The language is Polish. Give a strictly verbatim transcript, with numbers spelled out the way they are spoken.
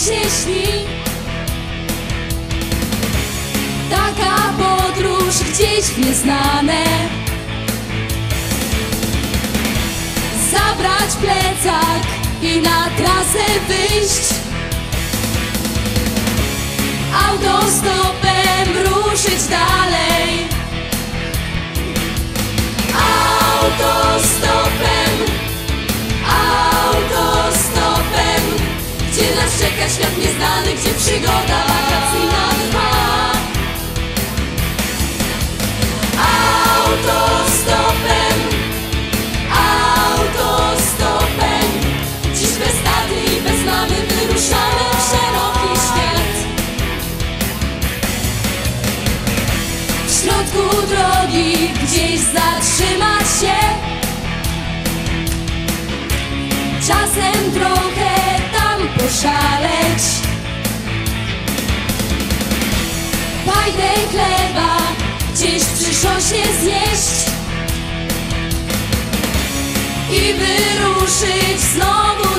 się śni. Taka podróż gdzieś w nieznane, zabrać plecak i na trasę wyjść, autostopem ruszyć dalej. Autostopem, autostopem, gdzie nas czeka świat nieznany, gdzie przygoda wakacyjna trwa. Autostopem, autostopem, dziś bez taty i bez mamy wyruszamy w szeroki świat. W środku drogi gdzieś zatrzymać się, czasem trochę tam poszaleć. Pajdę chleba gdzieś przy szosie zjeść i wyruszyć znowu